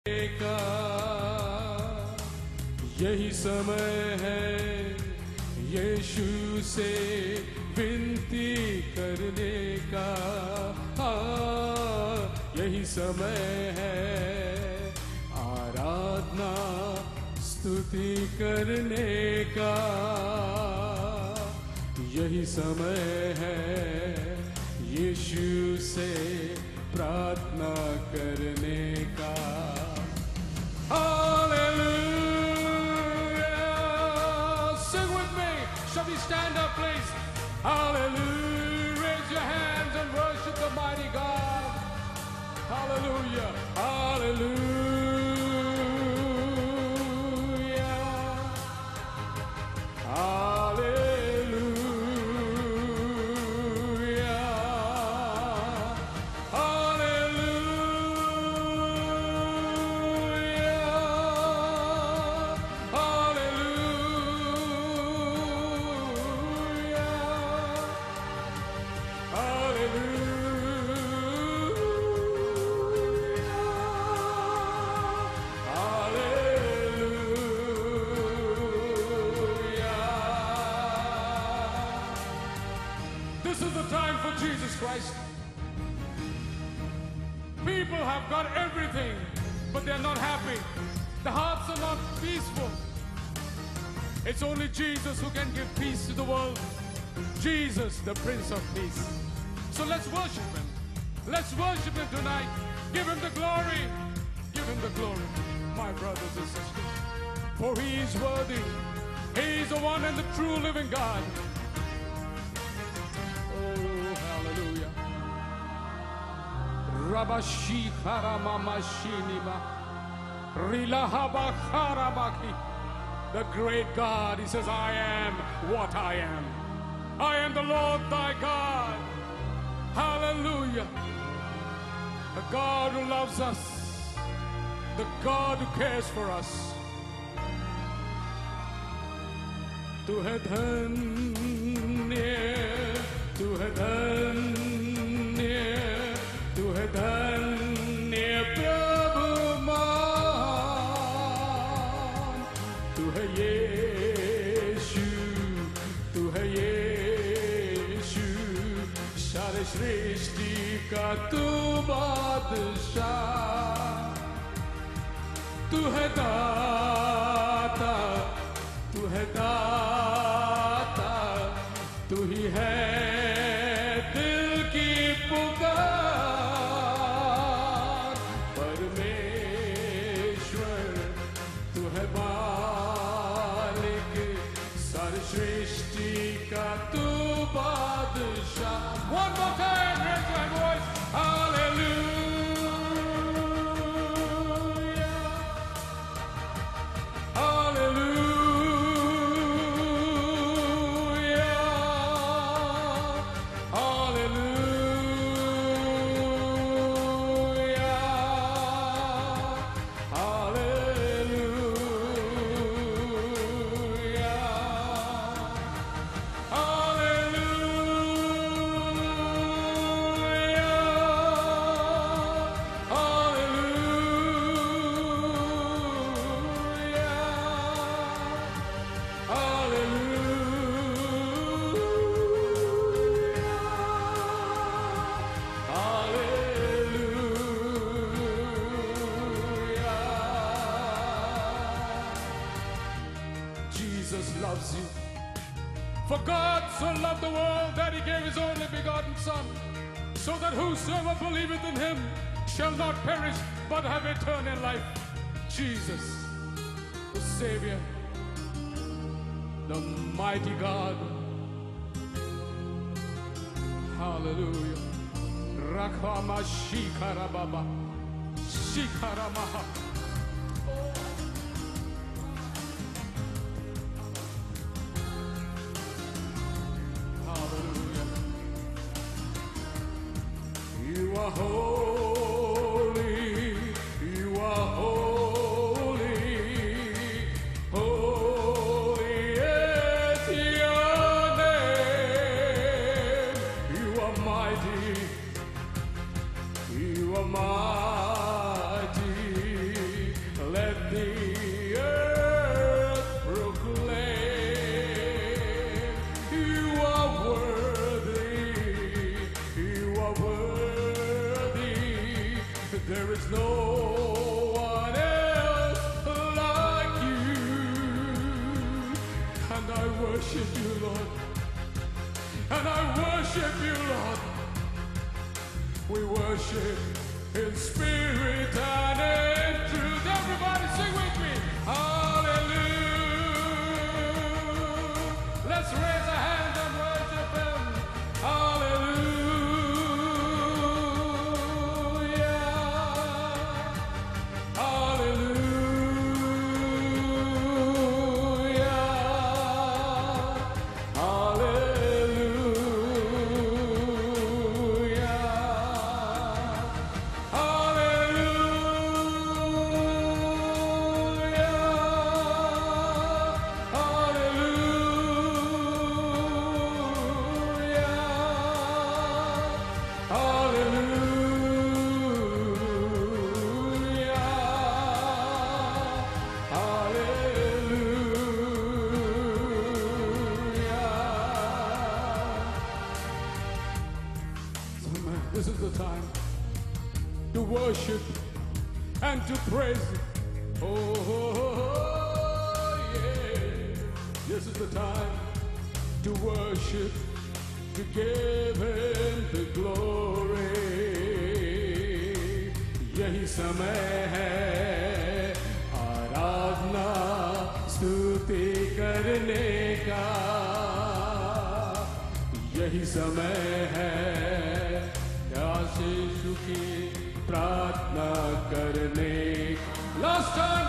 का यही समय है यीशु से विनती करने का। यही समय है आराधना स्तुति करने का। यही समय है यीशु से प्रार्थना करने का। Hallelujah! Sing with me. Shall we stand up, please? Hallelujah! Raise your hands and worship the mighty God. Hallelujah! Hallelujah! Jesus Christ. People have got everything, but they're not happy. The hearts are not peaceful. It's only Jesus who can give peace to the world. Jesus, the Prince of Peace. So let's worship Him. Let's worship Him tonight. Give Him the glory. Give Him the glory, my brothers and sisters. For He is worthy. He is the one and the true living God. Hallelujah. Rabashi Karamamashiniba Rilahaba Karabaki. The great God, He says, I am what I am. I am the Lord thy God. Hallelujah. The God who loves us. The God who cares for us. Tu hai dhanya, tu hai dhanya, tu hai dhanya Prabhu maan. Tu hai Yeshu, tu hai Yeshu, सारे सृष्टि का तू बादशाह. तू है दाता, तू है दाता, तू ही है दिल की पुकार. परमेश्वर तू है मालिक, सारी सृष्टि का तू बादशाह. One more time, raise your voice. Hallelujah. For God so loved the world that He gave His only begotten Son, so that whosoever believeth in Him shall not perish but have eternal life. Jesus, the Savior, the mighty God. Hallelujah. Rakhama Shikarababa Shikaramaha. You are holy, you are holy, holy is your name. You are mighty, you are mighty, worship you, Lord. We worship in spirit and in truth. Everybody sing with me. Hallelujah. Let's raise a hand and worship him. Hallelujah. Hallelujah. This is the time to worship and to praise Him. Oh, yeah. This is the time to worship, to give Him the glory. यही समय है आराधना स्तुति करने का. यही समय है आशीष की प्रार्थना करने. Last time.